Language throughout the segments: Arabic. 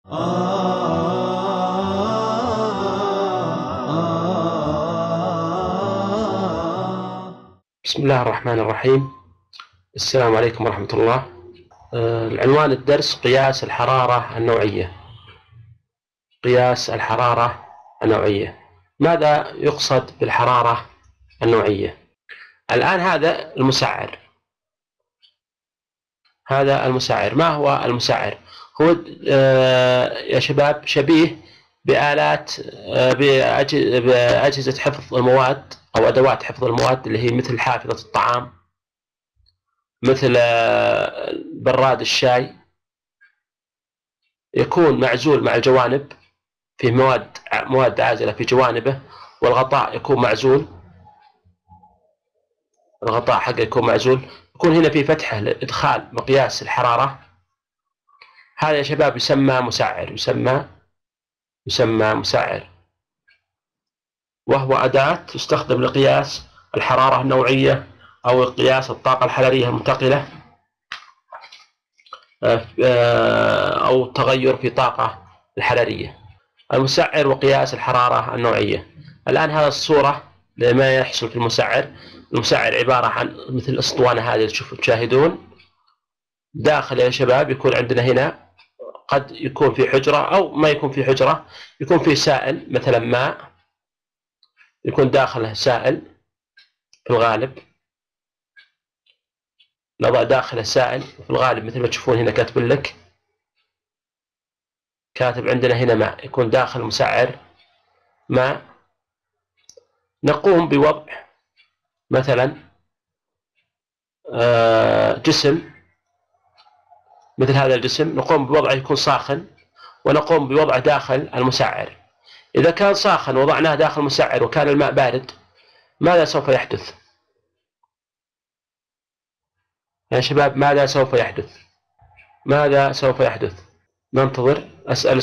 بسم الله الرحمن الرحيم. السلام عليكم ورحمة الله. العنوان الدرس قياس الحرارة النوعية. قياس الحرارة النوعية. ماذا يقصد بالحرارة النوعية؟ الآن هذا المسعر. هذا المسعر. ما هو المسعر؟ هو يا شباب شبيه بآلات بأجهزة حفظ المواد أو أدوات حفظ المواد اللي هي مثل حافظة الطعام، مثل براد الشاي. يكون معزول مع الجوانب، فيه مواد عازلة في جوانبه، والغطاء يكون معزول. الغطاء حقه يكون معزول. يكون هنا في فتحة لإدخال مقياس الحرارة. هذا يا شباب يسمى مسعر. يسمى مسعر، وهو أداة تستخدم لقياس الحرارة النوعية أو قياس الطاقة الحرارية المنتقلة أو تغير في طاقة الحرارية. المسعر وقياس الحرارة النوعية. الآن هذه الصورة لما يحصل في المسعر. المسعر عبارة عن مثل الأسطوانة هذه اللي تشاهدون. داخل يا شباب يكون عندنا هنا، قد يكون في حجرة أو ما يكون في حجرة، يكون في سائل مثلا ماء، يكون داخله سائل في الغالب. نضع داخله سائل في الغالب مثل ما تشوفون هنا كاتب لك، كاتب عندنا هنا ماء، يكون داخل المسعر ماء. نقوم بوضع مثلا جسم مثل هذا الجسم، نقوم بوضعه يكون ساخن، ونقوم بوضعه داخل المسعر. إذا كان ساخن وضعناه داخل المسعر وكان الماء بارد، ماذا سوف يحدث يا شباب؟ ماذا سوف يحدث؟ ماذا سوف يحدث؟ ننتظر. أسأل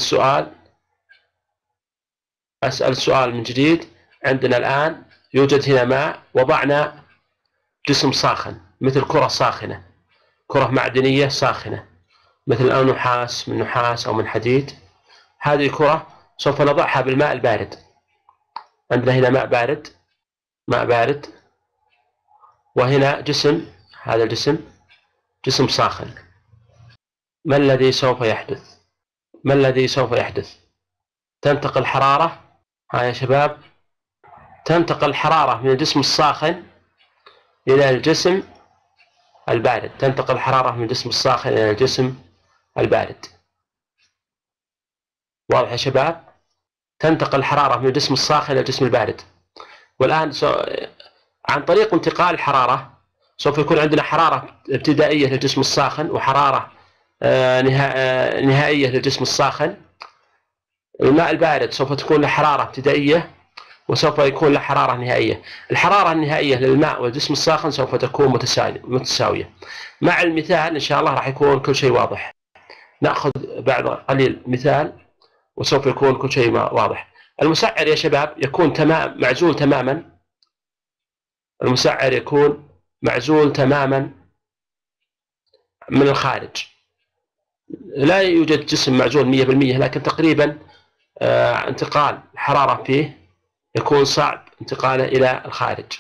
السؤال من جديد. عندنا الآن يوجد هنا ماء، وضعنا جسم ساخن مثل كرة ساخنة، كرة معدنية ساخنة مثل نحاس، من نحاس أو من حديد. هذه الكرة سوف نضعها بالماء البارد. عندنا هنا ماء بارد، وهنا جسم. هذا الجسم جسم ساخن. ما الذي سوف يحدث؟ ما الذي سوف يحدث؟ تنتقل حرارة. ها يا شباب، تنتقل الحرارة من الجسم الساخن إلى الجسم البارد. تنتقل الحرارة من الجسم الساخن إلى الجسم البارد. واضح يا شباب؟ تنتقل الحرارة من الجسم الساخن إلى الجسم البارد. والآن عن طريق انتقال الحرارة سوف يكون عندنا حرارة ابتدائية للجسم الساخن، وحرارة نهائية للجسم الساخن. الماء البارد سوف تكون له حرارة ابتدائية، وسوف يكون له حرارة نهائية. الحرارة النهائية للماء والجسم الساخن سوف تكون متساوية. مع المثال إن شاء الله راح يكون كل شيء واضح. نأخذ بعد قليل مثال وسوف يكون كل شيء واضح. المسعر يا شباب يكون معزول تماما. المسعر يكون معزول تماما من الخارج. لا يوجد جسم معزول 100%، لكن تقريبا انتقال الحرارة فيه يكون صعب انتقاله إلى الخارج.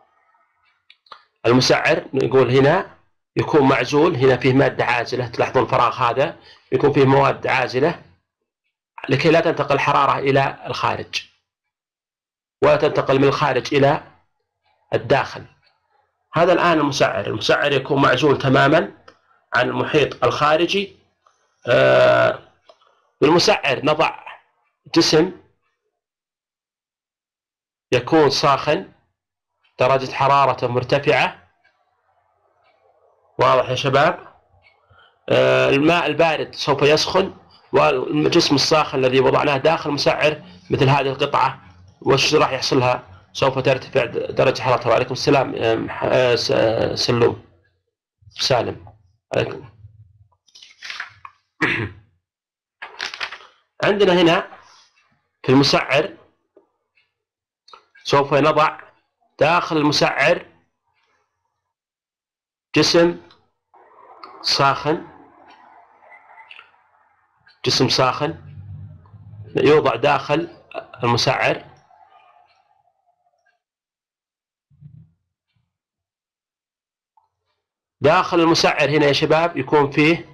المسعر نقول هنا يكون معزول. هنا فيه مادة عازلة، تلاحظون الفراغ هذا يكون فيه مواد عازلة لكي لا تنتقل الحرارة إلى الخارج، ولا تنتقل من الخارج إلى الداخل. هذا الآن المسعر يكون معزول تماما عن المحيط الخارجي. بالمسعر نضع جسم يكون ساخن، درجة حرارته مرتفعة. واضح يا شباب؟ الماء البارد سوف يسخن، والجسم الساخن الذي وضعناه داخل المسعر مثل هذه القطعة، وش راح يحصل لها؟ سوف ترتفع درجة حرارتها. وعليكم السلام سالم. عليكم. عندنا هنا في المسعر سوف نضع داخل المسعر جسم ساخن. جسم ساخن يوضع داخل المسعر. داخل المسعر هنا يا شباب يكون فيه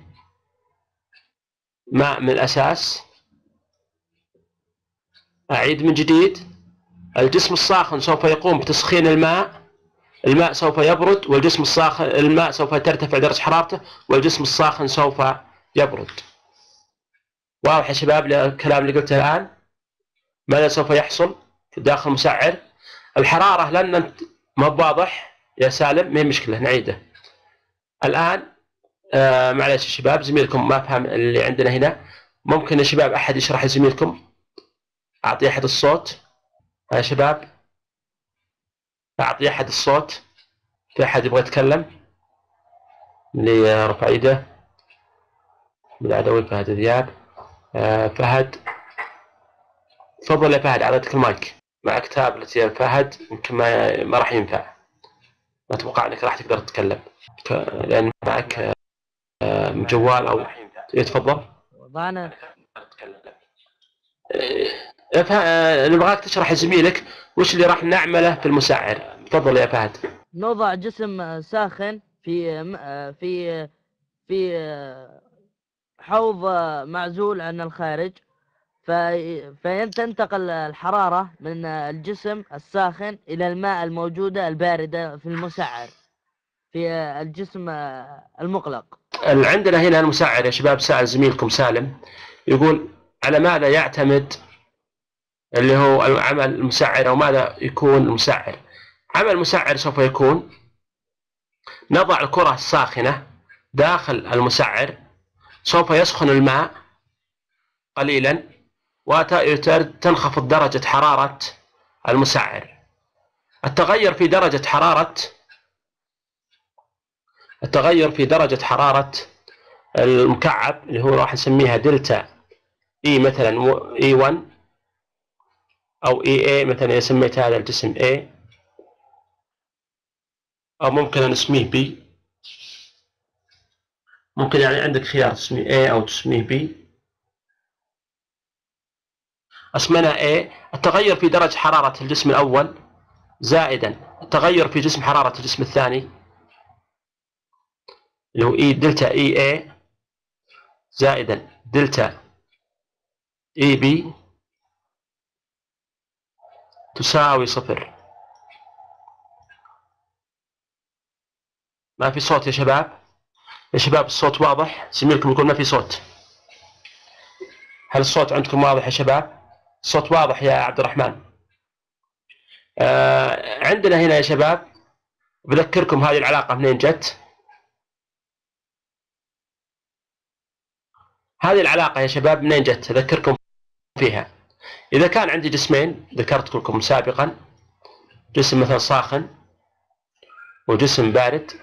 ماء من الأساس. أعيد من جديد، الجسم الساخن سوف يقوم بتسخين الماء، الماء سوف يبرد، والجسم الساخن الماء سوف ترتفع درجة حرارته، والجسم الساخن سوف يبرد. واضح يا شباب الكلام اللي قلته الآن؟ ماذا سوف يحصل داخل المسعر؟ الحرارة لأن ما واضح يا سالم، ما هي مشكلة نعيده الآن. معلش يا شباب، زميلكم ما فهم اللي عندنا هنا. ممكن يا شباب أحد يشرح لزميلكم؟ أعطي أحد الصوت يا شباب، أعطي أحد الصوت. في أحد يبغى يتكلم؟ اللي رفع يده بالعدوي فهد دياب. فهد، تفضل يا فهد، أعطيتك المايك. معك تابلت يا فهد، يمكن ما راح ينفع، ما أتوقع أنك راح تقدر تتكلم لأن معك جوال أو يتفضل. وضعنا نبغاك تشرح لزميلك وش اللي راح نعمله في المسعر. تفضل يا فهد. نوضع جسم ساخن في حوض معزول عن الخارج، فتنتقل الحرارة من الجسم الساخن إلى الماء الموجودة الباردة في المسعر في الجسم المغلق. عندنا هنا المسعر يا شباب، سأل زميلكم سالم يقول على ماذا يعتمد اللي هو عمل المسعر، أو ماذا يكون المسعر؟ عمل المسعر سوف يكون نضع الكرة الساخنة داخل المسعر، سوف يسخن الماء قليلا وتنخفض درجة حرارة المسعر. التغير في درجة حرارة المكعب اللي هو راح نسميها دلتا اي، مثلا اي 1 او اي اي، مثلا اذا سميت هذا الجسم اي، او ممكن نسميه بي. ممكن يعني عندك خيار تسميه A أو تسميه B. اسمنا A. التغير في درجة حرارة الجسم الأول زائدا التغير في جسم حرارة الجسم الثاني اللي هو E دلتا EA زائدا دلتا EB تساوي 0. ما في صوت يا شباب؟ يا شباب الصوت واضح؟ زميلكم يقول ما في صوت. هل الصوت عندكم واضح يا شباب؟ الصوت واضح يا عبد الرحمن؟ عندنا هنا يا شباب، بذكركم هذه العلاقة منين جت. هذه العلاقة يا شباب منين جت؟ أذكركم فيها. إذا كان عندي جسمين ذكرت لكم سابقا، جسم مثلا ساخن وجسم بارد،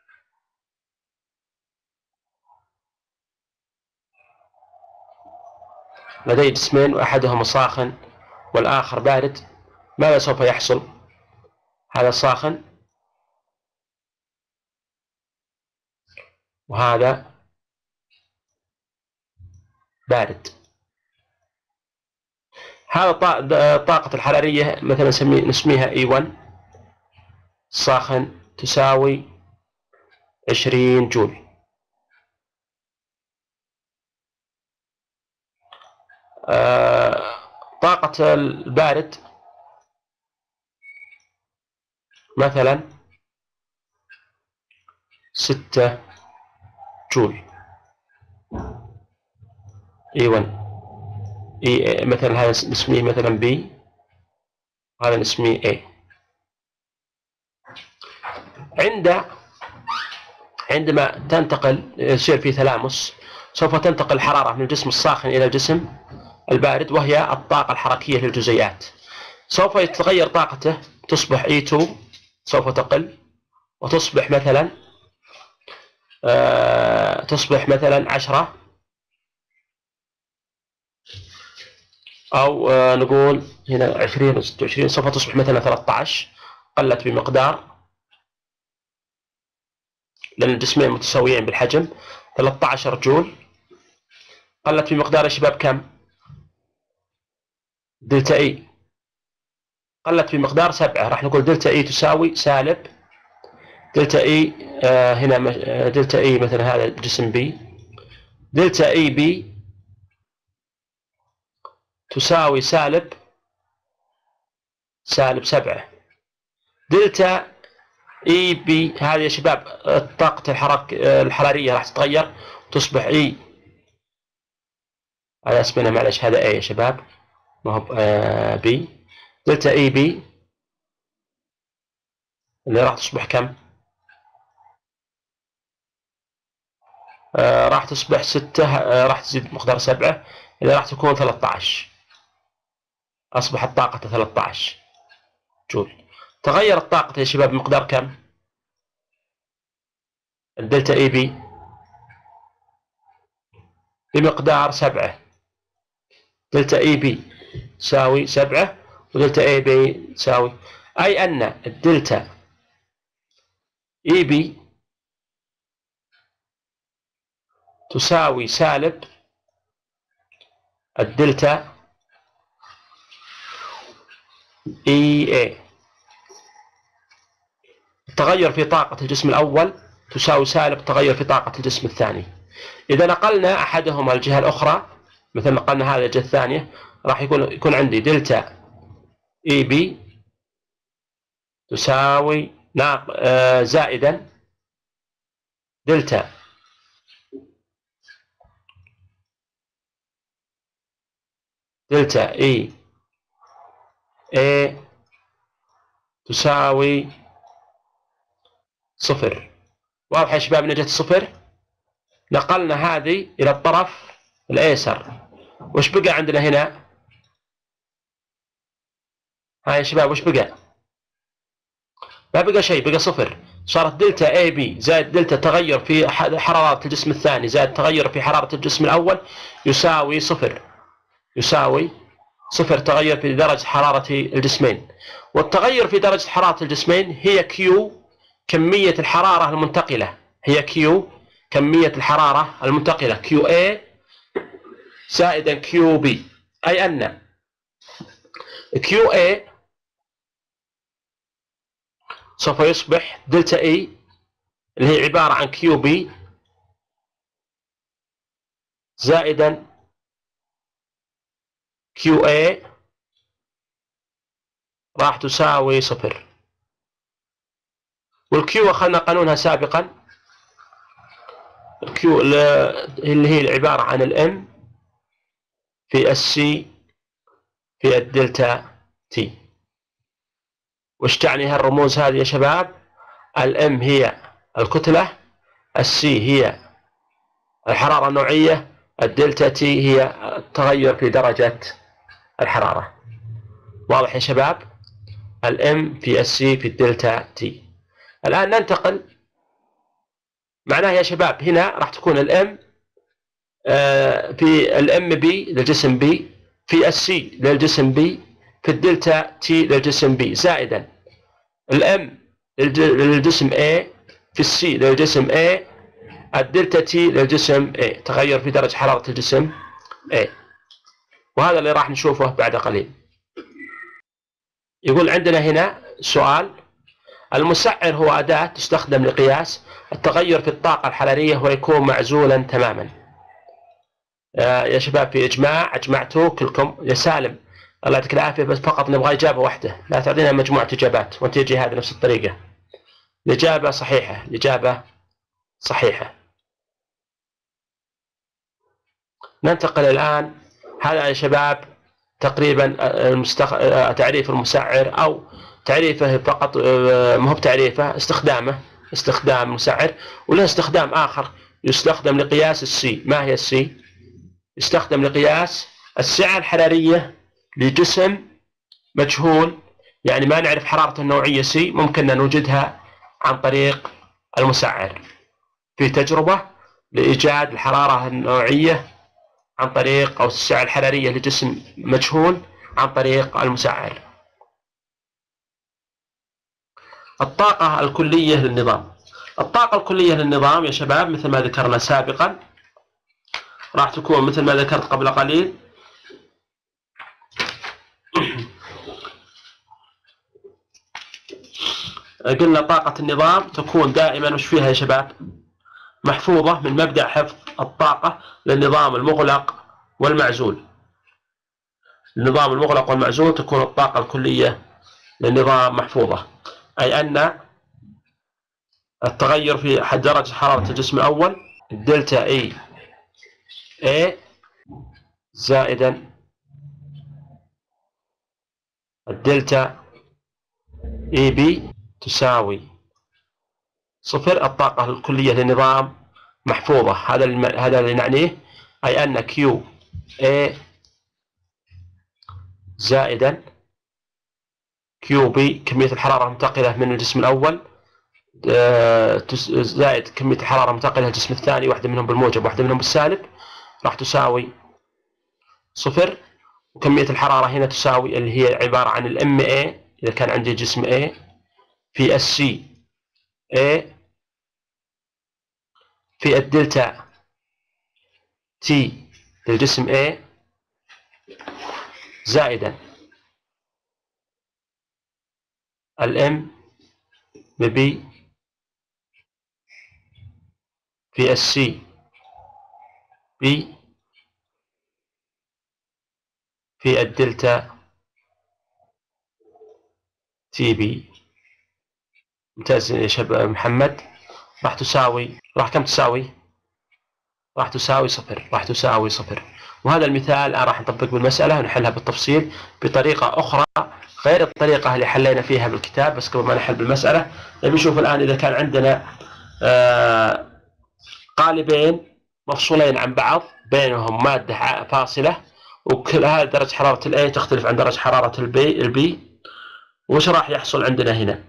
لدي جسمين وأحدهما ساخن والآخر بارد، ماذا سوف يحصل؟ هذا ساخن وهذا بارد. هذا الطاقة الحرارية مثلا نسميها E1 ساخن تساوي 20 جول. طاقة البارد مثلا 6 جول. E1 مثلا هذا نسميه مثلا B، هذا نسميه A. عندما يصير في تلامس سوف تنتقل الحرارة من الجسم الساخن إلى الجسم البارد، وهي الطاقة الحركية للجزيئات. سوف يتغير طاقته، تصبح E2 سوف تقل وتصبح مثلا 10 أو نقول هنا 20 و 26، سوف تصبح مثلا 13، قلت بمقدار لأن الجسمين متساويين بالحجم 13 جول. قلت في مقدار يا شباب كم؟ دلتا اي قلت في مقدار 7. راح نقول دلتا اي تساوي سالب دلتا اي هنا دلتا اي مثلا هذا جسم بي، دلتا اي بي تساوي سالب 7. دلتا اي بي هذه يا شباب طاقة الحرارية راح تتغير وتصبح اي، هذا اسمنا معلش هذا اي يا شباب ما هو بي. دلتا اي بي اللي راح تصبح كم؟ راح تصبح 6 راح تزيد مقدار 7 اللي راح تكون 13. أصبحت طاقته 13 جول. تغيرت طاقته يا شباب بمقدار كم؟ الدلتا اي بي بمقدار 7. دلتا اي بي تساوي 7 ودلتا اي بي تساوي، أي أن الدلتا اي بي تساوي سالب الدلتا اي اي. التغير في طاقة الجسم الأول تساوي سالب تغير في طاقة الجسم الثاني. إذا نقلنا أحدهما الجهة الأخرى، مثل نقلنا هذا الجهة الثانية، راح يكون عندي دلتا اي بي تساوي زائدا دلتا اي اي تساوي 0. واضح يا شباب نجت 0. نقلنا هذه إلى الطرف الأيسر. وش بقى عندنا هنا؟ ها يا شباب وش بقى؟ ما بقى شيء، بقى 0. صارت دلتا اي بي زائد دلتا تغير في حرارة الجسم الثاني زائد تغير في حرارة الجسم الأول يساوي 0. يساوي 0 تغير في درجة حرارة الجسمين. والتغير في درجة حرارة الجسمين هي كيو كمية الحرارة المنتقلة، هي كيو كمية الحرارة المنتقلة كيو اي زائدا كيو بي. أي أن كيو اي سوف يصبح دلتا اي اللي هي عبارة عن كيو بي زائدا كيو اي راح تساوي 0. والكيو أخذنا قانونها سابقا، الكيو اللي هي عبارة عن الام في السي في الدلتا تي. وش تعني هالرموز هذه يا شباب؟ الام هي الكتلة، السي هي الحرارة النوعية، الدلتا تي هي التغير في درجة الحرارة. واضح يا شباب؟ الام في السي في الدلتا تي. الآن ننتقل، معناه يا شباب هنا راح تكون الام في الام بي للجسم بي في السي للجسم بي في الدلتا تي للجسم بي زائدا الام للجسم A في السي للجسم A الدلتا تي للجسم A تغير في درجة حرارة الجسم A. وهذا اللي راح نشوفه بعد قليل. يقول عندنا هنا سؤال: المسعر هو أداة تستخدم لقياس التغير في الطاقة الحرارية ويكون معزولا تماما. يا شباب في إجماع أجمعتوا كلكم. يا سالم الله يعطيك العافية، بس فقط نبغى إجابة واحدة، لا تعطينا مجموعة إجابات وأنت تجي هذه نفس الطريقة. الإجابة صحيحة، الإجابة صحيحة. ننتقل الآن، هذا يا شباب تقريبا تعريف المسعر أو تعريفه فقط، ما هو بتعريفه، استخدام المسعر. وله استخدام آخر يستخدم لقياس السي. ما هي السي؟ يستخدم لقياس السعة الحرارية لجسم مجهول، يعني ما نعرف حرارته النوعية سي، ممكن نوجدها عن طريق المسعر. في تجربة لإيجاد الحرارة النوعية عن طريق أو السعة الحرارية لجسم مجهول عن طريق المسعر. الطاقة الكلية للنظام. الطاقة الكلية للنظام يا شباب مثل ما ذكرنا سابقا راح تكون مثل ما ذكرت قبل قليل قلنا طاقة النظام تكون دائما وش فيها يا شباب؟ محفوظة من مبدأ حفظ الطاقة للنظام المغلق والمعزول. النظام المغلق والمعزول تكون الطاقة الكلية للنظام محفوظة، أي أن التغير في حد درجة حرارة الجسم الأول الدلتا اي A زائدا الدلتا اي بي تساوي صفر. الطاقة الكلية للنظام محفوظة، هذا اللي نعنيه، أي أن كيو A زائدا كيو بي كمية الحرارة المنتقلة من الجسم الأول زائد كمية الحرارة المنتقلة للجسم الثاني، واحدة منهم بالموجب واحدة منهم بالسالب، راح تساوي صفر. وكمية الحرارة هنا تساوي اللي هي عبارة عن الام A إذا كان عندي جسم A في السي A في الدلتا تي للجسم A زائدا الام ببي في السي بي في الدلتا تي بي. ممتاز يا شباب محمد. راح تساوي، راح كم تساوي؟ راح تساوي صفر، راح تساوي صفر. وهذا المثال الآن راح نطبق بالمسألة ونحلها بالتفصيل بطريقة أخرى غير الطريقة اللي حلينا فيها بالكتاب. بس قبل ما نحل بالمسألة نبي نشوف الآن إذا كان عندنا قالبين مفصولين عن بعض بينهم مادة فاصلة، وكل هذه درجة حرارة الA تختلف عن درجة حرارة الB، وش راح يحصل عندنا هنا؟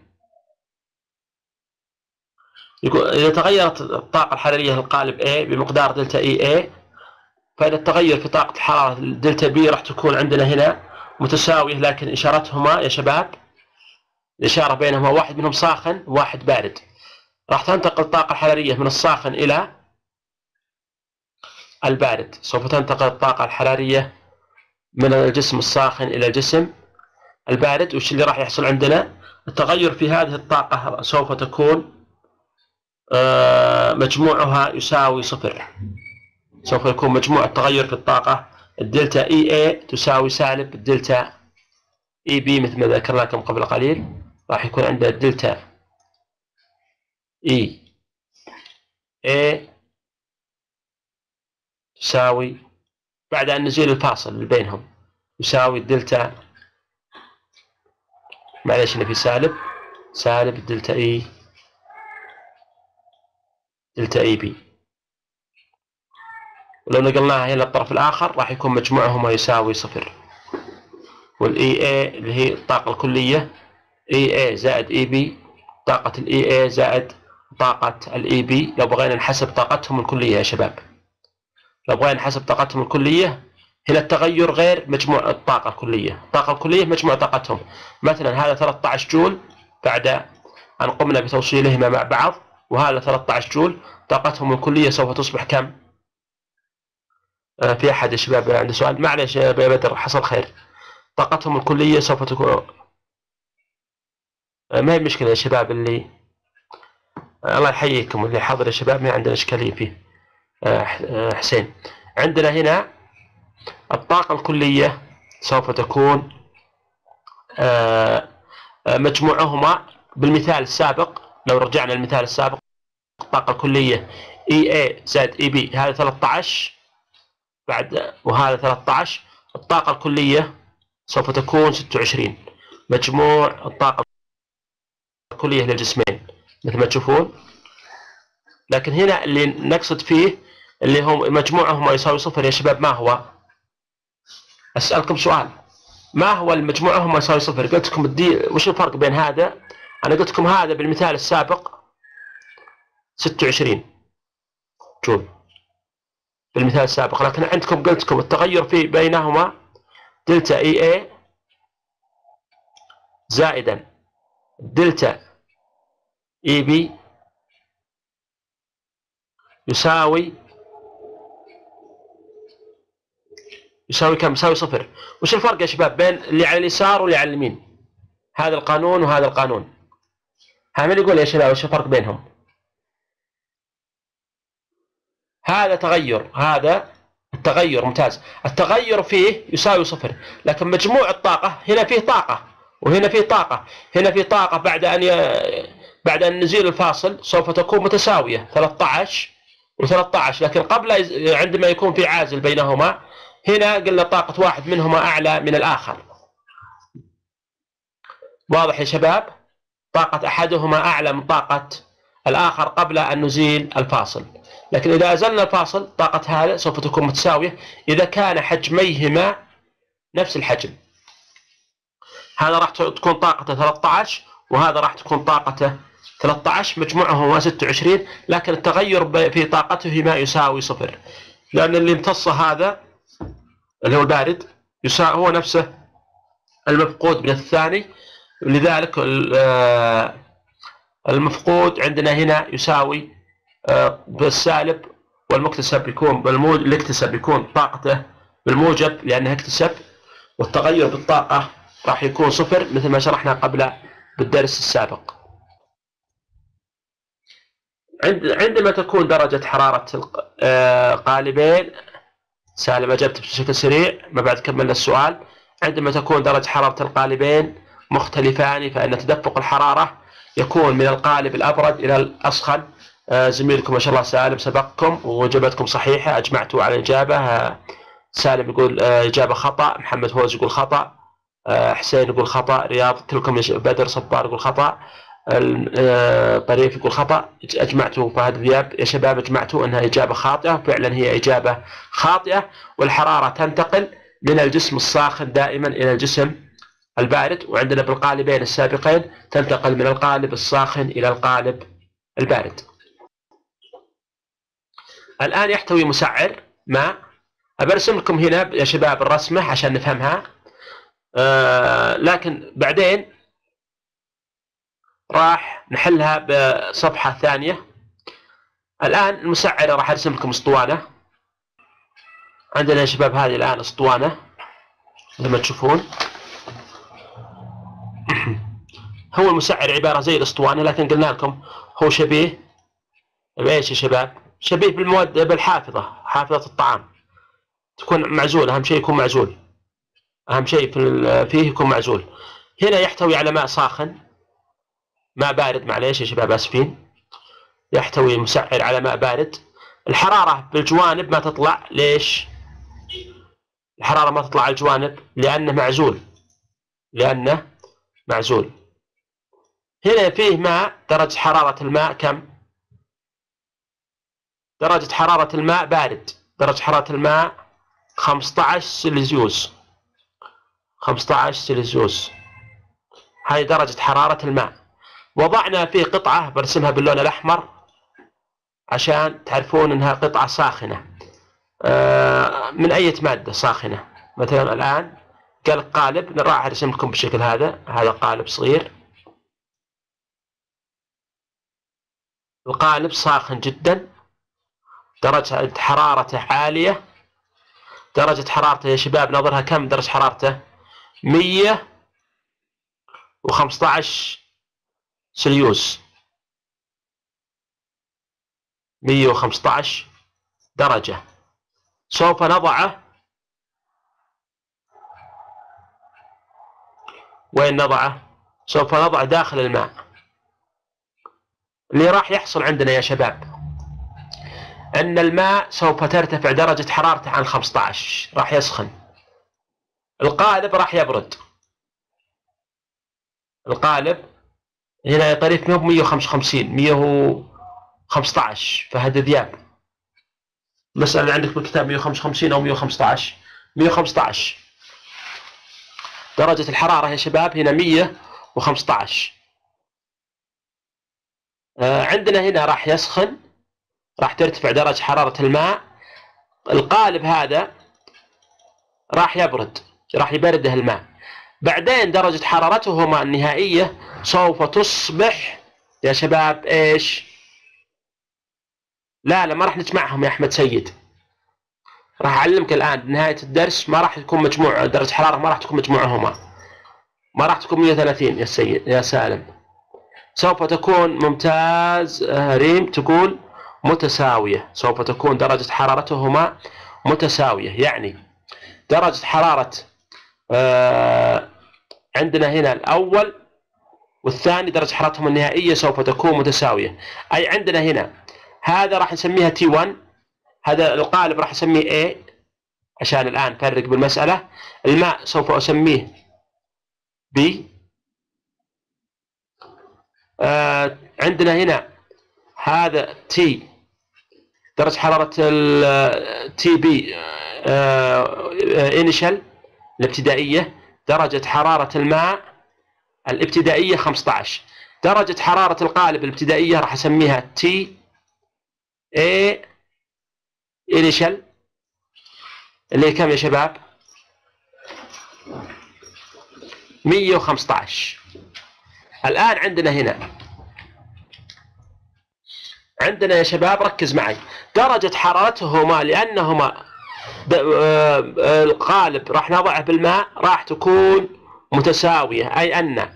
يقول إذا تغيرت الطاقة الحرارية للقالب A بمقدار دلتا EA، فإذا التغير في طاقة الحرارة دلتا B راح تكون عندنا هنا متساوية، لكن إشارتهما يا شباب الإشارة بينهما واحد منهم ساخن وواحد بارد. راح تنتقل الطاقة الحرارية من الساخن إلى البارد. سوف تنتقل الطاقة الحرارية من الجسم الساخن إلى الجسم البارد. وش اللي راح يحصل عندنا؟ التغير في هذه الطاقة سوف تكون مجموعها يساوي صفر. سوف يكون مجموع التغير في الطاقة الدلتا EA تساوي سالب الدلتا EB مثل ما ذكرنا لكم قبل قليل. راح يكون عندنا الدلتا EA تساوي بعد أن نزيل الفاصل اللي بينهم يساوي الدلتا، معليش هنا في سالب الدلتا دلتا EB. ولو نقلناها هنا للطرف الآخر راح يكون مجموعهما يساوي صفر. والEA اللي هي الطاقة الكلية EA زائد EB، طاقة الEA زائد طاقة الEB. لو بغينا نحسب طاقتهم الكلية يا شباب، لو بغينا نحسب طاقتهم الكلية، هنا التغير غير مجموع الطاقة الكلية. الطاقة الكلية مجموع طاقتهم. مثلا هذا 13 جول بعد أن قمنا بتوصيلهما مع بعض، وهذا 13 جول. طاقتهم الكلية سوف تصبح كم؟ في أحد يا شباب عنده سؤال؟ معلش يا بدر، حصل خير. طاقتهم الكلية سوف تكون ما هي مشكلة يا شباب، اللي الله يحييكم اللي حاضر يا شباب ما عندنا إشكالية فيه. حسين، عندنا هنا الطاقة الكلية سوف تكون مجموعهما بالمثال السابق. لو رجعنا للمثال السابق الطاقة الكلية EA زائد EB هذا 13 بعد وهذا 13. الطاقة الكلية سوف تكون 26 مجموع الطاقة الكلية للجسمين مثل ما تشوفون. لكن هنا اللي نقصد فيه اللي هم مجموعهما يساوي صفر يا شباب. ما هو؟ أسألكم سؤال، ما هو المجموعهما يساوي صفر؟ قلت لكم وش الفرق بين هذا؟ أنا قلت لكم هذا بالمثال السابق 26 جول بالمثال السابق، لكن عندكم قلت لكم التغير فيه بينهما دلتا EA زائدا دلتا EB يساوي يساوي كم؟ يساوي صفر. وش الفرق يا شباب بين اللي على اليسار واللي على اليمين؟ هذا القانون وهذا القانون. ها من يقول يا شباب وش الفرق بينهم؟ هذا تغير، هذا التغير ممتاز، التغير فيه يساوي صفر، لكن مجموع الطاقة هنا فيه طاقة وهنا فيه طاقة، هنا فيه طاقة بعد أن نزيل الفاصل سوف تكون متساوية 13 و13، لكن قبل عندما يكون في عازل بينهما هنا قلنا طاقة واحد منهما أعلى من الآخر. واضح يا شباب؟ طاقة أحدهما أعلى من طاقة الآخر قبل أن نزيل الفاصل، لكن إذا أزلنا الفاصل طاقة هذا سوف تكون متساوية إذا كان حجميهما نفس الحجم. هذا راح تكون طاقته 13 وهذا راح تكون طاقته 13، مجموعهما 26، لكن التغير في طاقتهما يساوي صفر، لأن اللي امتص هذا اللي هو البارد هو نفسه المفقود من الثاني، لذلك المفقود عندنا هنا يساوي بالسالب، والمكتسب يكون اللي اكتسب يكون طاقته بالموجب لأنه اكتسب، والتغير بالطاقة راح يكون صفر مثل ما شرحنا قبل بالدرس السابق. عندما تكون درجة حرارة قالبين، سالم أجبت بشكل سريع ما بعد كملنا السؤال. عندما تكون درجة حرارة القالبين مختلفان فإن تدفق الحرارة يكون من القالب الأبرد إلى الأسخن. زميلكم ما شاء الله سالم سبقكم وإجابتكم صحيحة، أجمعتوا على الإجابة. سالم يقول إجابة خطأ، محمد فوز يقول خطأ، حسين يقول خطأ، رياض كلكم، بدر صبار يقول خطأ، طريف يقول خطأ. أجمعتوا فهد ذياب يا شباب، أجمعتوا أنها إجابة خاطئة، فعلا هي إجابة خاطئة. والحرارة تنتقل من الجسم الساخن دائما إلى الجسم البارد، وعندنا بالقالبين السابقين تنتقل من القالب الساخن إلى القالب البارد. الآن يحتوي مسعر ماء. أبرسم لكم هنا يا شباب الرسمة عشان نفهمها، لكن بعدين راح نحلها بصفحة ثانية. الآن المسعر راح أرسم لكم اسطوانة. عندنا يا شباب هذه الآن اسطوانة مثل ما تشوفون. هو المسعر عبارة زي الاسطوانة، لكن قلنا لكم هو شبيه بإيش يا شباب؟ شبيه بالمواد بالحافظة، حافظة الطعام تكون معزول، أهم شيء يكون معزول، أهم شيء فيه يكون معزول. هنا يحتوي على ماء ساخن، ماء بارد معليش يا شباب آسفين، يحتوي مسعر على ماء بارد. الحرارة بالجوانب ما تطلع، ليش؟ الحرارة ما تطلع على الجوانب لأنه معزول. هنا فيه ماء، درجة حرارة الماء كم؟ درجة حرارة الماء بارد، درجة حرارة الماء 15 سلسيوس، 15 سلسيوس، هذه درجة حرارة الماء. وضعنا فيه قطعة برسمها باللون الأحمر عشان تعرفون أنها قطعة ساخنة. من أي مادة ساخنة؟ مثلا الآن قال قالب، راح أرسم لكم بالشكل هذا قالب صغير، القالب ساخن جدا، درجة حرارته عالية. درجة حرارته يا شباب نظرها كم درجة حرارته؟ 115 سليوس، 115 درجة. سوف نضعه وين نضعه؟ سوف نضع داخل الماء. اللي راح يحصل عندنا يا شباب أن الماء سوف ترتفع درجة حرارته عن 15، راح يسخن، القالب راح يبرد. القالب هنا يا طريف مو ب 155، 115 فهذا ذياب. المسألة عندك بالكتاب 155 أو 115؟ 115 درجة الحرارة يا شباب هنا 115. عندنا هنا راح يسخن، راح ترتفع درجة حرارة الماء، القالب هذا راح يبرد، راح يبرده الماء. بعدين درجة حرارتهما النهائية سوف تصبح يا شباب ايش؟ لا ما راح نجمعهم يا احمد سيد، راح أعلمك الآن بنهاية الدرس ما راح يكون مجموع درجة حرارة، ما راح تكون مجموعهما، ما راح تكون 130 يا سيد يا سالم، سوف تكون ممتاز. ريم تقول متساوية، سوف تكون درجة حرارتهما متساوية، يعني درجة حرارة عندنا هنا الأول والثاني درجة حرارتهم النهائية سوف تكون متساوية، أي عندنا هنا هذا راح نسميها T1، هذا القالب راح نسميه A عشان الآن نفرق بالمسألة، الماء سوف أسميه B. عندنا هنا هذا T درجة حرارة تي بي initial الابتدائية، درجة حرارة الماء الابتدائية 15، درجة حرارة القالب الابتدائية راح أسميها تي اي initial اللي كم يا شباب؟ 115. الآن عندنا هنا عندنا يا شباب ركز معي، درجة حرارتهما لأنهما القالب راح نضعه بالماء راح تكون متساوية، أي أن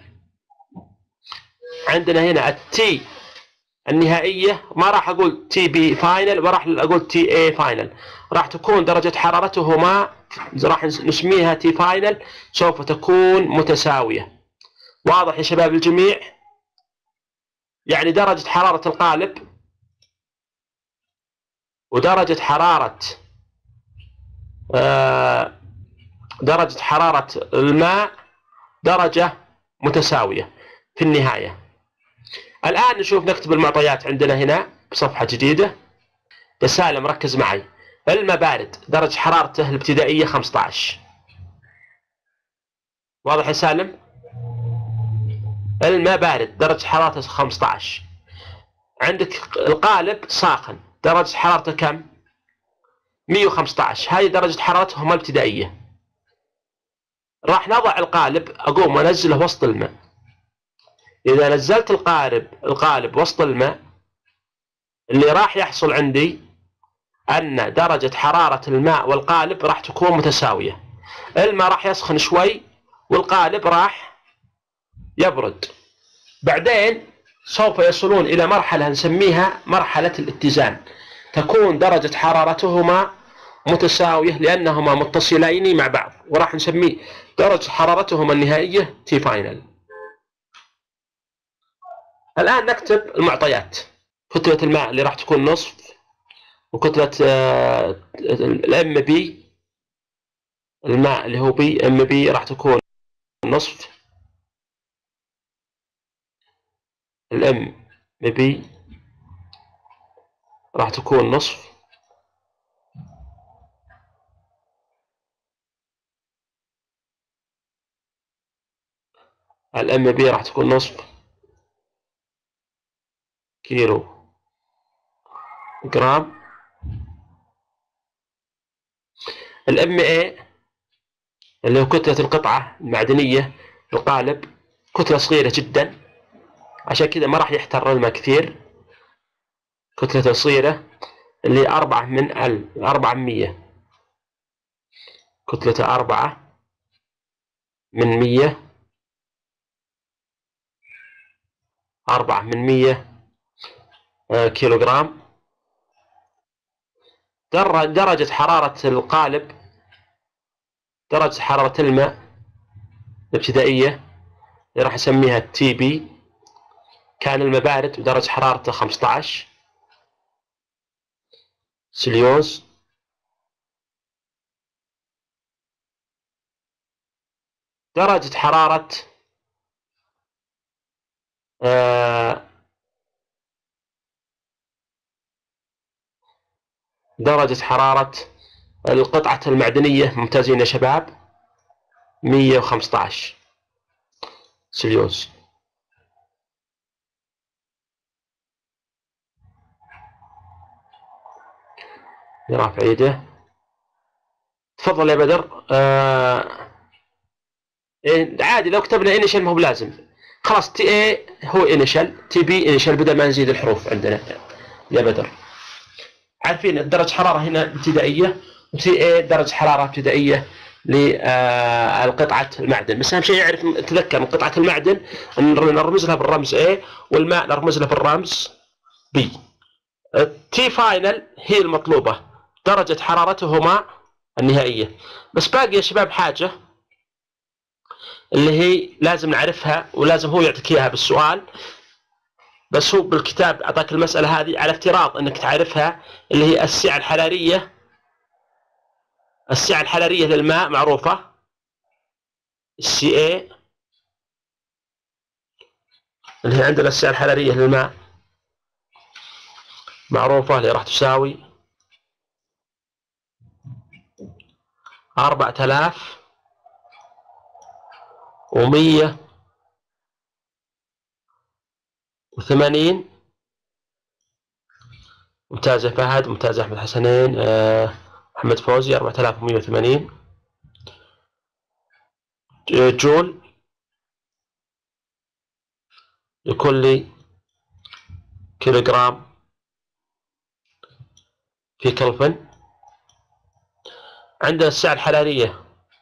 عندنا هنا التي النهائية ما راح أقول تي بي فاينل وراح أقول تي اي فاينل، راح تكون درجة حرارتهما راح نسميها تي فاينل سوف تكون متساوية. واضح يا شباب الجميع؟ يعني درجة حرارة القالب ودرجة حرارة درجة حرارة الماء درجة متساوية في النهاية. الآن نشوف نكتب المعطيات عندنا هنا بصفحة جديدة. يا سالم ركز معي، الماء بارد درجة حرارته الابتدائية 15، واضح يا سالم؟ الماء بارد درجة حرارته 15. عندك القالب ساخن درجة حرارته كم؟ 115، هذه درجة حرارتهم الابتدائية. راح نضع القالب أقوم وأنزله وسط الماء، إذا نزلت القالب وسط الماء اللي راح يحصل عندي أن درجة حرارة الماء والقالب راح تكون متساوية، الماء راح يسخن شوي والقالب راح يبرد، بعدين سوف يصلون إلى مرحلة نسميها مرحلة الاتزان، تكون درجة حرارتهما متساوية لأنهما متصلين مع بعض، وراح نسميه درجة حرارتهما النهائية تي فاينل. الآن نكتب المعطيات، كتلة الماء اللي راح تكون نصف، وكتلة الام بي الماء اللي هو بي ام بي راح تكون نصف، الام بي راح تكون نصف، الام بي راح تكون نصف كيلو جرام، الام اي اللي هو كتلة القطعة المعدنية القالب كتلة صغيرة جدا عشان كذا ما راح يحتر الماء كثير، كتلة صغيرة اللي 4 من 400، كتلة 4 من 100، 4 من 100 كيلو جرام. درجة حرارة القالب درجة حرارة الماء الابتدائية اللي راح أسميها تي بي، كان الماء بارد ودرجة حرارته 15 سليوز، درجة حرارة درجة حرارة القطعة المعدنية ممتازين يا شباب 115 سليوز. رافع يده، تفضل يا بدر. عادي لو كتبنا انيشال ما هو بلازم، خلاص تي اي هو انيشال، تي بي انيشال بدل ما نزيد الحروف عندنا يا بدر. عارفين درجة حرارة هنا ابتدائية وتي اي درجة حرارة ابتدائية لقطعة المعدن. بس أهم شيء يعرف تذكر قطعة المعدن نرمز لها بالرمز A والماء نرمز له بالرمز B. التي فاينل هي المطلوبة درجة حرارتهما النهائية. بس باقي يا شباب حاجة اللي هي لازم نعرفها ولازم هو يعطيك إياها بالسؤال، بس هو بالكتاب أعطاك المسألة هذه على افتراض أنك تعرفها، اللي هي السعة الحرارية. السعة الحرارية للماء معروفة CA، اللي هي عندنا السعة الحرارية للماء معروفة اللي راح تساوي 4180. ممتاز يا فهد، ممتاز يا أحمد حسنين، محمد فوزي 4180 جول لكل كيلوغرام في كلفن. عندنا السعة الحرارية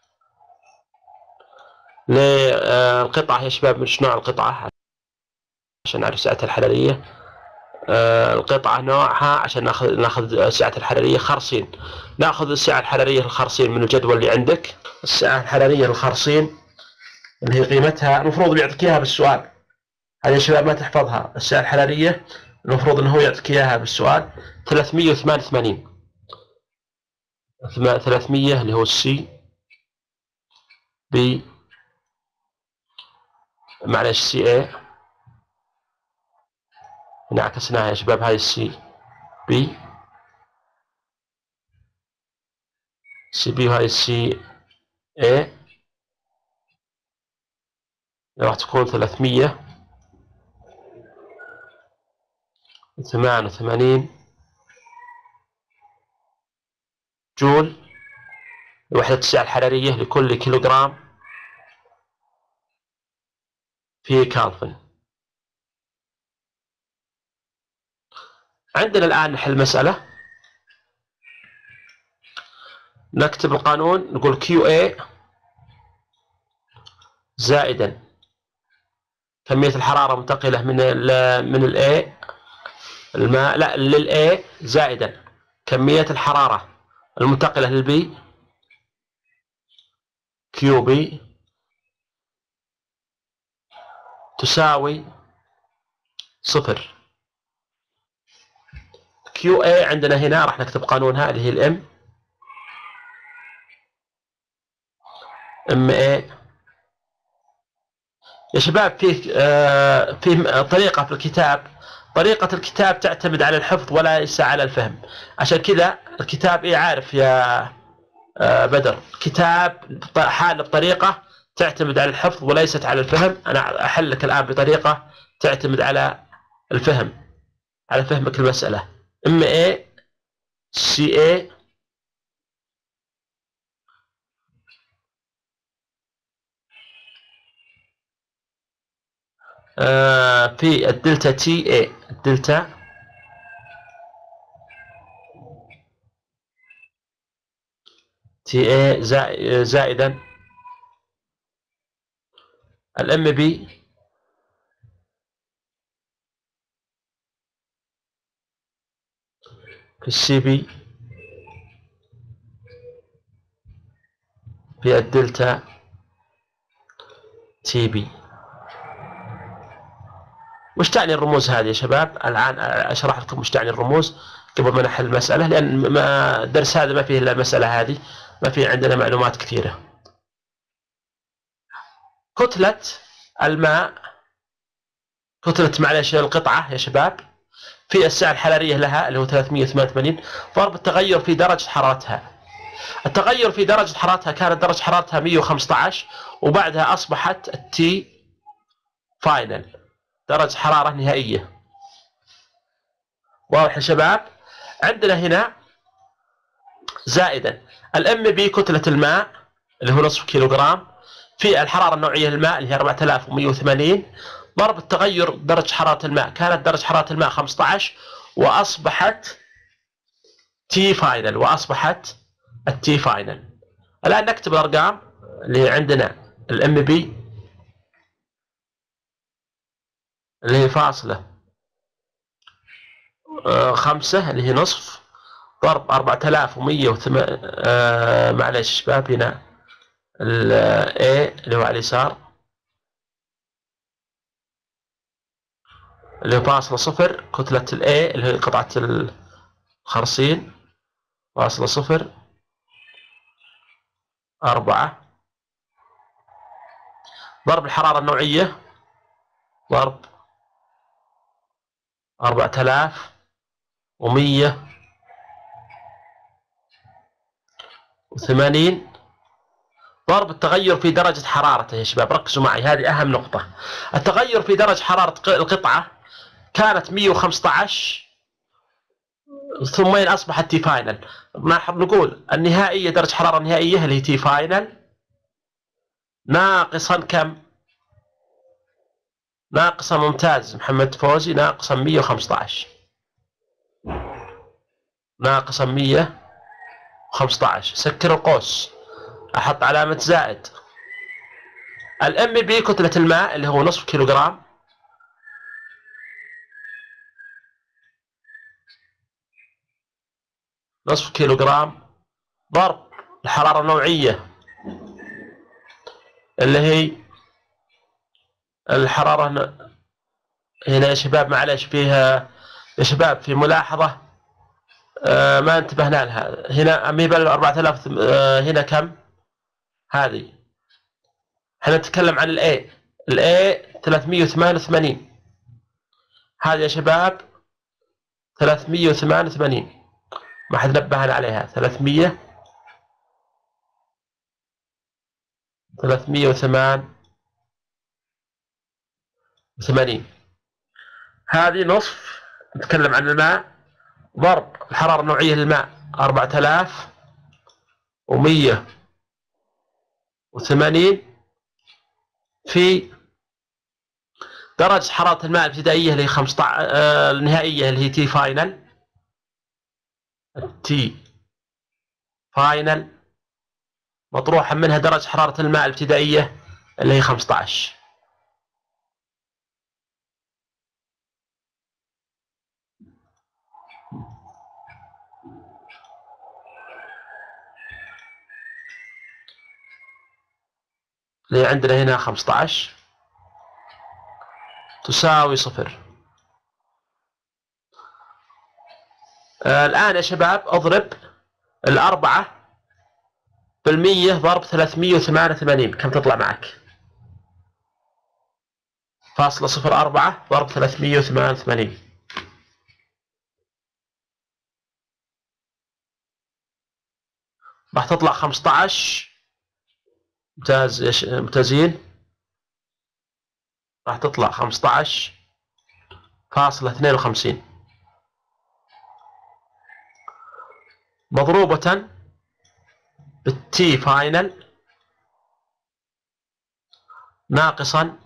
للقطعة يا شباب. مش نوع القطعة عشان نعرف سعتها الحرارية. القطعة نوعها عشان ناخذ سعة الحرارية خرسين. ناخذ السعة الحرارية للخرسين من الجدول اللي عندك. السعة الحرارية للخرسين اللي هي قيمتها المفروض بيعطيك اياها بالسؤال. هذه يا شباب ما تحفظها. السعة الحرارية المفروض انه هو يعطيك اياها بالسؤال 388. 300 اللي هو السي ب معلش سي اي، هنا عكسناها يا شباب. هاي السي بي وهاي السي اي راح تكون 388 جول وحدة السعة الحرارية لكل كيلوغرام في كالفن. عندنا الآن نحل مسألة. نكتب القانون نقول QA زائدا كمية الحرارة منتقلة من ال A الماء لا لل A زائدا كمية الحرارة المنتقلة لل B QB تساوي 0. QA عندنا هنا راح نكتب قانونها اللي هي الM MA. يا شباب في طريقة في الكتاب، طريقة الكتاب تعتمد على الحفظ وليس على الفهم. عشان كذا الكتاب عارف يا بدر، كتاب حال بطريقة تعتمد على الحفظ وليست على الفهم. أنا أحلك الآن بطريقة تعتمد على الفهم، على فهمك المسألة. MA CA في الدلتا تي اي، الدلتا تي اي زائدا الام بي في السي بي في الدلتا تي بي. وش تعني الرموز هذه يا شباب؟ الآن أشرح لكم وش تعني الرموز قبل ما نحل المسألة، لأن الدرس هذا ما فيه إلا المسألة هذه، ما فيه عندنا معلومات كثيرة. كتلة الماء، كتلة معلش القطعة يا شباب في السعة الحرارية لها اللي هو 388 ضرب التغير في درجة حرارتها. التغير في درجة حرارتها كانت درجة حرارتها 115 وبعدها أصبحت التي فاينل درجة حرارة نهائية. واضح يا شباب؟ عندنا هنا زائدا الام بي كتلة الماء اللي هو نصف كيلوغرام في الحرارة النوعية للماء اللي هي 4180 ضرب التغير درجة حرارة الماء كانت درجة حرارة الماء 15 وأصبحت تي فاينل وأصبحت التي فاينل. الآن نكتب الأرقام اللي عندنا. الام بي اللي هي فاصلة 5 اللي هي نصف ضرب 4108 معلش شباب هنا ال A اللي هو على اليسار اللي هو فاصلة 0 كتلة ال A اللي هي قطعة الخرسين فاصلة 0 4 ضرب الحرارة النوعية ضرب 4180 ضرب التغير في درجة حرارته. يا شباب ركزوا معي، هذه أهم نقطة. التغير في درجة حرارة القطعة كانت 115 ثم أصبحت تي فاينل. نقول النهائية درجة حرارة النهائية اللي هي تي فاينل ناقصا كم؟ ناقصا ممتاز محمد فوزي ناقصا 115 ناقصا 115. سكر القوس أحط علامة زائد. الام بي كتلة الماء اللي هو نصف كيلوغرام نصف كيلوغرام ضرب الحرارة النوعية اللي هي الحرارة هنا يا شباب معلش فيها يا شباب في ملاحظة ما انتبهنا لها. هنا أميبا 4000 هنا كم؟ هذه احنا نتكلم عن الاي 388 هذه يا شباب 388 ما حد نبهنا عليها. 388 هذه نصف. نتكلم عن الماء ضرب الحرارة النوعية للماء 4180 في درجة حرارة الماء الابتدائية اللي هي 15 النهائية اللي هي تي فاينل. التي فاينل مطروحا منها درجة حرارة الماء الابتدائية اللي هي 15. اللي عندنا هنا 15 تساوي 0. الآن يا شباب أضرب 4% ضرب 388 كم تطلع معك؟ فاصلة 04 ضرب 388 راح تطلع 15. ممتاز ممتازين. راح تطلع 15.52 مضروبة بالتي فاينل ناقصا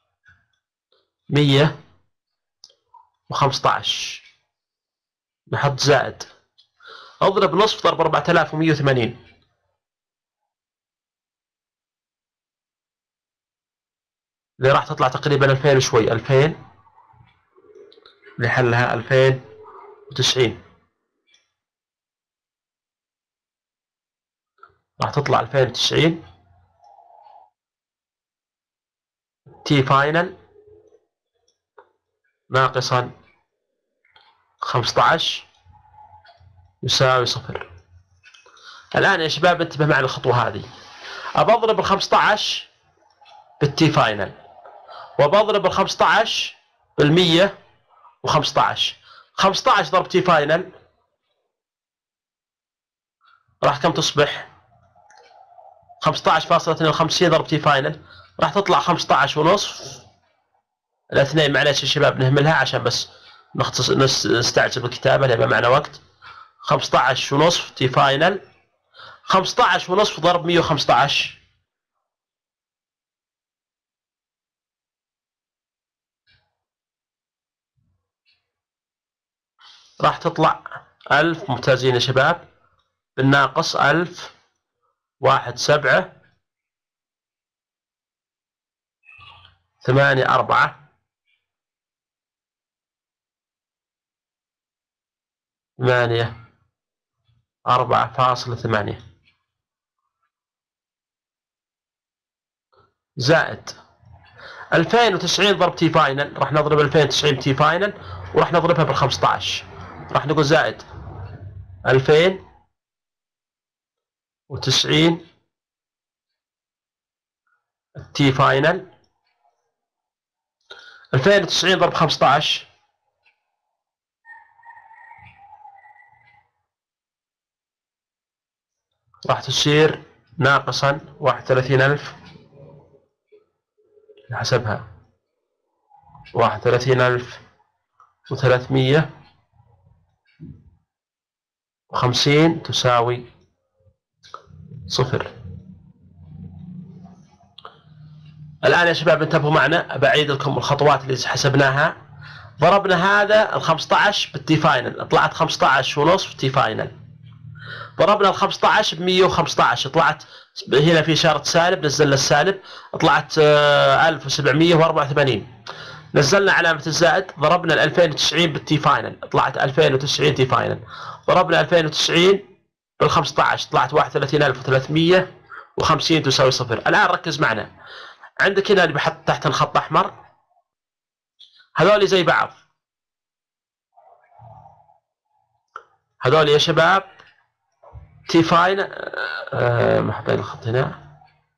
115 نحط زائد اضرب نصف ضرب 4180 اللي راح تطلع تقريبا 2000 وشوي 2000 اللي حلها 2090 راح تطلع 2090 تي فاينل ناقصا 15 يساوي 0. الآن يا شباب انتبه معي الخطوة هذه. أبى أضرب ال 15 بالتي فاينل وبضرب ال 15 بالمية و15. 15 ضرب تي فاينل راح كم تصبح؟ 15.52 ضرب تي فاينل راح تطلع 15 ونصف. الاثنين معلش يا شباب نهملها عشان بس نستعجل بالكتابة لأن معنا وقت. 15 ونصف تي فاينل 15 ونصف ضرب 115 راح تطلع 1000. ممتازين يا شباب. بالناقص 1000 1 7 8 4 8 4.8 زائد 2090 ضرب تي فاينل، راح نضرب 2090 تي فاينل وراح نضربها بال 15، راح نقول زائد 2090 تي فاينل. 2090 ضرب 15 راح تصير ناقصا 31,000 حسبها 31,350 تساوي 0. الآن يا شباب انتبهوا معنا، بعيد لكم الخطوات اللي حسبناها. ضربنا هذا ال 15 بالتي فاينل طلعت 15 ونصف تي فاينل. ضربنا ال 15 ب 115 طلعت هنا في إشارة سالب، نزلنا السالب طلعت 1784. نزلنا علامة الزائد، ضربنا ال 2090 بالتي فاينل طلعت 2090 تي فاينل. ضربنا 2090 بال 15 طلعت 31,350 تساوي 0. الآن ركز معنا، عندك هنا اللي بحط تحت الخط أحمر هذول زي بعض، هذول يا شباب تي فاينل. ما حطينا الخط هنا.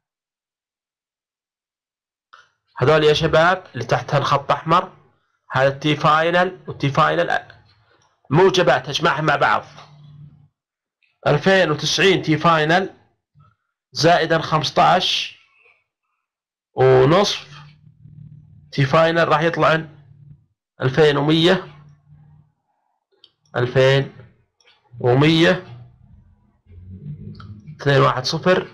هذول يا شباب اللي تحتها الخط احمر، هذا التي فاينل والتي فاينل موجبات اجمعهم مع بعض. 2090 تي فاينل زائدا 15 ونصف تي فاينل راح يطلع 2100 210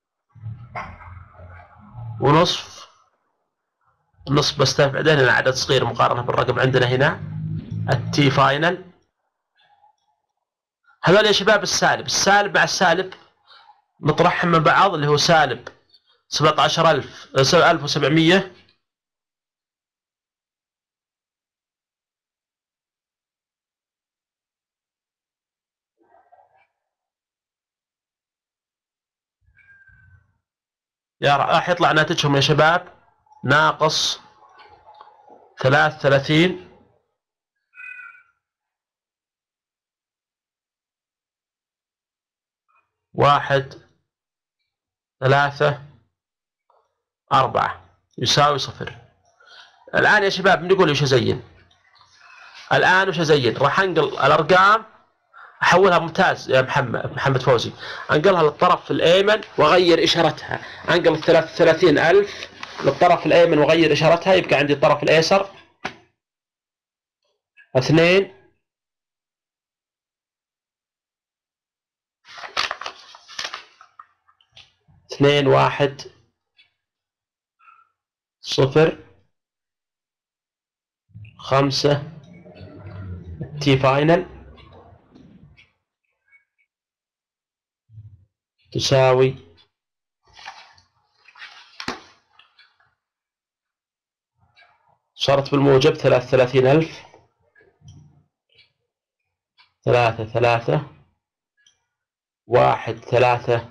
ونصف. النصف بستف بعدين العدد صغير مقارنة بالرقم عندنا هنا التي فاينل. هذول يا شباب السالب، السالب مع السالب نطرحهم من بعض اللي هو سالب 17,700 راح يطلع ناتجهم يا شباب ناقص 33 1 3 4 يساوي 0. الآن يا شباب بنقول وش أزين؟ الآن وش أزين؟ راح أنقل الأرقام أحولها ممتاز يا محمد فوزي، أنقلها للطرف الأيمن وأغير إشارتها، أنقل 33,000 للطرف الأيمن وأغير إشارتها، يبقى عندي الطرف الأيسر 2 2 1 0 5 تي فاينل تساوي صارت بالموجب 33,000 3 3 1 3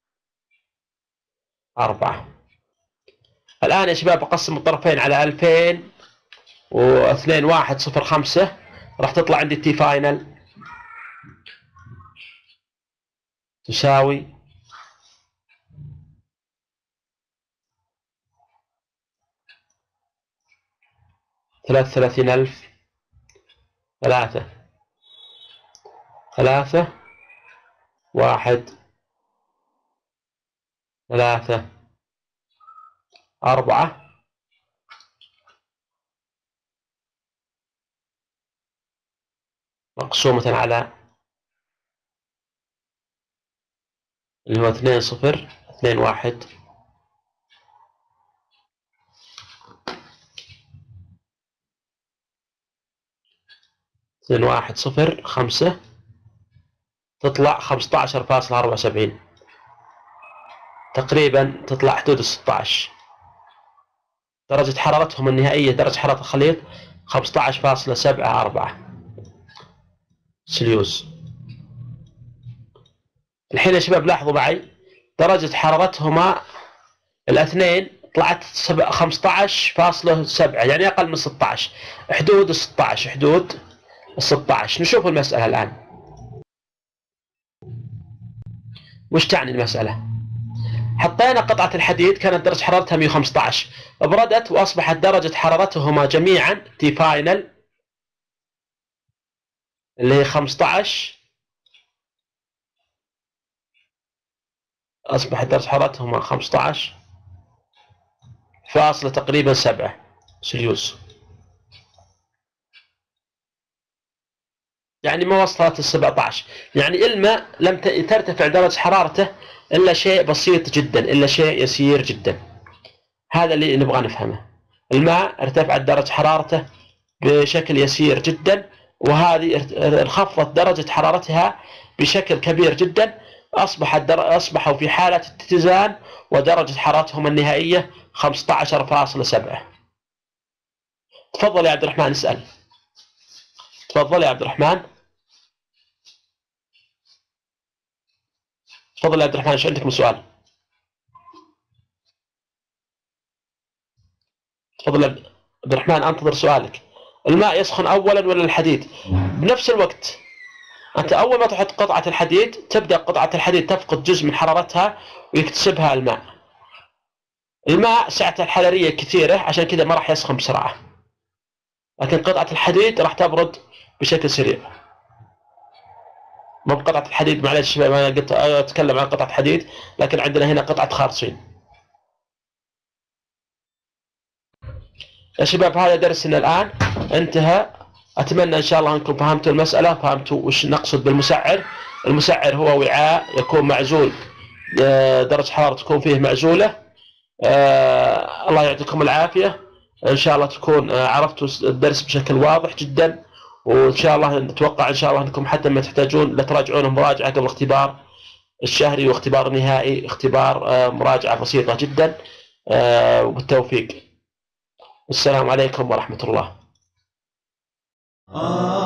4. الآن يا شباب أقسم الطرفين على 2000 و2 1 0 5 راح تطلع عندي التي فاينل تساوي 33,000 3 3 1 3 4 مقسومة على اللي هو 2 0 2 1 2 1 0 5 تطلع 15.74 تقريبا، تطلع حدود 16. درجة حرارتهم النهائية درجة حرارة الخليط 15.74 سليوز. الحين يا شباب لاحظوا معي درجة حرارتهما الاثنين طلعت 15.7 يعني أقل من 16، حدود 16 حدود 16. نشوف المسألة الآن وش تعني المسألة. حطينا قطعة الحديد كانت درجة حرارتها 115، بردت وأصبحت درجة حرارتهما جميعا تي فاينل اللي هي 15، أصبحت درجة حرارتهما 15 فاصلة تقريبا 7 سليوز، يعني ما وصلت 17. يعني الماء لم ترتفع درجة حرارته إلا شيء بسيط جدا، إلا شيء يسير جدا. هذا اللي نبغى نفهمه. الماء ارتفعت درجة حرارته بشكل يسير جدا، وهذه انخفضت درجة حرارتها بشكل كبير جدا، أصبحوا في حالة اتزان ودرجة حرارتهم النهائية 15.7. تفضل يا عبد الرحمن اسأل. تفضل يا عبد الرحمن. تفضل يا عبد الرحمن، ايش عندك من سؤال؟ تفضل يا عبد الرحمن، انتظر سؤالك. الماء يسخن اولا ولا الحديد؟ بنفس الوقت. انت اول ما تحط قطعة الحديد تبدأ قطعة الحديد تفقد جزء من حرارتها ويكتسبها الماء. الماء سعته الحرارية كثيرة عشان كذا ما راح يسخن بسرعة، لكن قطعة الحديد راح تبرد بشكل سريع. مو بقطعة الحديد، معلش انا قلت اتكلم عن قطعة حديد، لكن عندنا هنا قطعة خارصين. يا شباب هذا درسنا الآن انتهى. أتمنى إن شاء الله أنكم فهمتوا المسألة، فهمتوا وش نقصد بالمسعر. المسعر هو وعاء يكون معزول، درجة حرارة تكون فيه معزولة. الله يعطيكم العافية. إن شاء الله تكون عرفتوا الدرس بشكل واضح جدا، وإن شاء الله نتوقع إن شاء الله أنكم حتى ما تحتاجون لتراجعون مراجعة قبل الاختبار الشهري واختبار النهائي، اختبار مراجعة بسيطة جدا. وبالتوفيق. السلام عليكم ورحمة الله.